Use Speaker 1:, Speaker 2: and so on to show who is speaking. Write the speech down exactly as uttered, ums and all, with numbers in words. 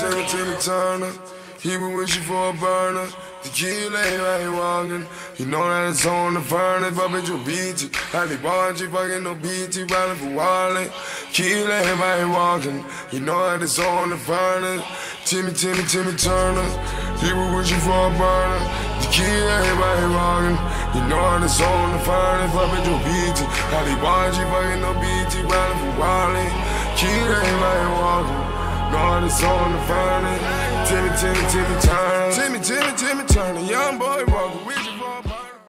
Speaker 1: Timmy, Timmy Turner. He been wishing for a burner. Tequila, right walking. You know that it's on the furnace. Fuck bitch, you beat it. Happy Bargy, fucking no B T, riding for Wally. Kill everybody walking. You know that it's on the furnace. Timmy, Timmy, Timmy Turner. He been wishing for a burner. Tequila, everybody walking. You know that it's on the furnace. Fuck bitch, you beat it. Happy Bargy, fucking no B T, riding for Wally. Kill everybody walking. God is on the furnace. Timmy, Timmy, Timmy Turner. Timmy, Timmy, Timmy Turner. Young boy walking with